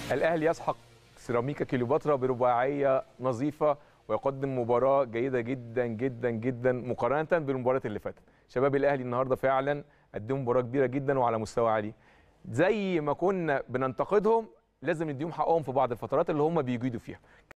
الاهلي يسحق سيراميكا كليوباترا برباعيه نظيفه ويقدم مباراه جيده جدا جدا جدا مقارنه بالمباراه اللي فاتت. شباب الاهلي النهارده فعلا قدموا مباراه كبيره جدا وعلى مستوى عالي. زي ما كنا بننتقدهم لازم نديهم حقهم في بعض الفترات اللي هم بيجيدوا فيها.